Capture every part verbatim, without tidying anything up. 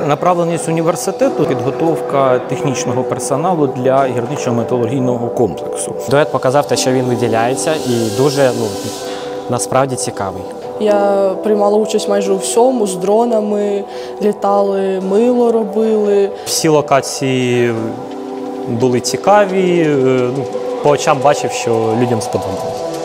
Направленість університету – підготовка технічного персоналу для гірничо-металургійного комплексу. Дует показав те, що він виділяється і дуже, ну, насправді цікавий. Я приймала участь майже у всьому, з дронами, літали, мило робили. Всі локації були цікаві, ну, по очам бачив, що людям сподобалось.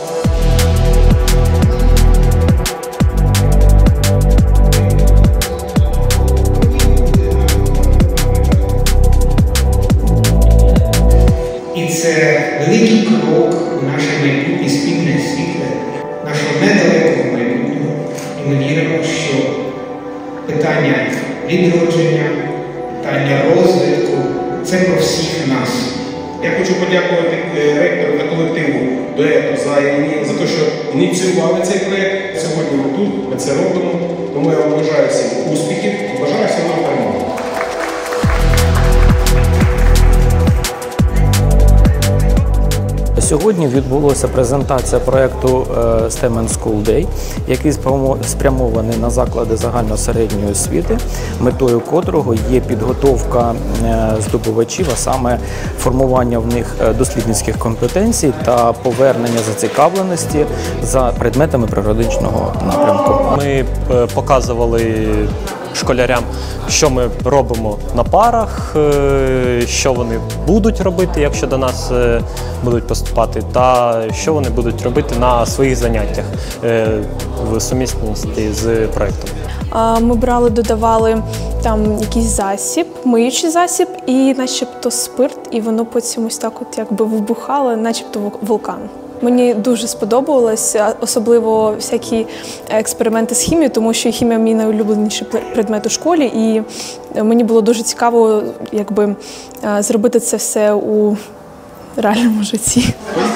І це великий крок у наше майбутнє спільне світле, нашого недалекого майбутнього. І ми віримо, що питання відродження, питання розвитку – це про всіх нас. Я хочу подякувати ректору та колективу дуету за, за те, що ініціювали цей проєкт. Сьогодні ми тут, ми це робимо. Тому я вам бажаю всім успіхів і бажаю всім нам перемоги. Сьогодні відбулася презентація проєкту STEM and School Day, який спрямований на заклади загально-середньої освіти, метою котрого є підготовка здобувачів, а саме формування в них дослідницьких компетенцій та повернення зацікавленості за предметами природничного напрямку. Ми показували школярям, що ми робимо на парах, що вони будуть робити, якщо до нас будуть поступати, та що вони будуть робити на своїх заняттях в сумісності з проєктом. Ми брали, додавали там якийсь засіб, миючий засіб і начебто спирт, і воно потім ось так от якби вибухало, начебто вулкан. Мені дуже сподобалось, особливо всякі експерименти з хімією, тому що хімія – мій найулюбленіший предмет у школі, і мені було дуже цікаво, якби, зробити це все у реальному житті.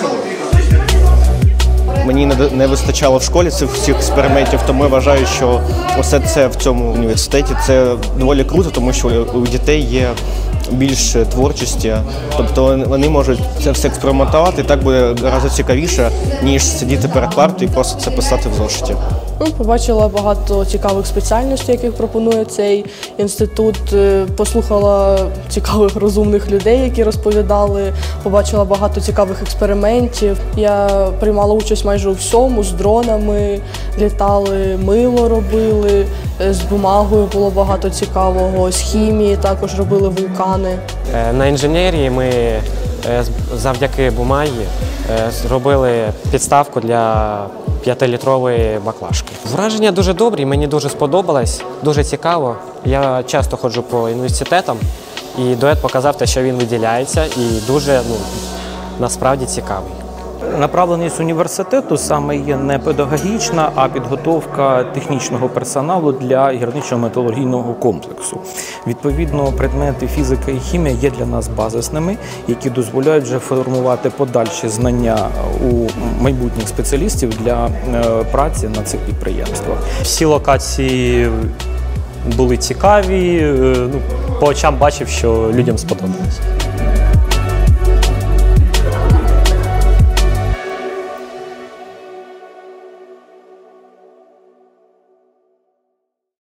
Мені не вистачало в школі цих всіх експериментів, тому я вважаю, що усе це в цьому університеті це доволі круто, тому що у дітей є більше творчості, тобто вони можуть це все експериментувати, і так буде гораздо цікавіше, ніж сидіти перед партою і просто це писати в зошиті. Ну, побачила багато цікавих спеціальностей, яких пропонує цей інститут, послухала цікавих розумних людей, які розповідали, побачила багато цікавих експериментів. Я приймала участь майже у всьому, з дронами, літали, мило робили, з бумагою було багато цікавого, з хімії також робили вулкани. На інженерії ми завдяки бумагі зробили підставку для п'ятилітрової баклажки. Враження дуже добрі, мені дуже сподобалось, дуже цікаво. Я часто ходжу по університетам, і дует показав те, що він виділяється, і дуже, ну, насправді цікавий. Направленість університету саме є не педагогічна, а підготовка технічного персоналу для гірничо-металургійного комплексу. Відповідно, предмети фізика і хімія є для нас базисними, які дозволяють вже формувати подальші знання у майбутніх спеціалістів для праці на цих підприємствах. Всі локації були цікаві, ну, по очам бачив, що людям сподобалось.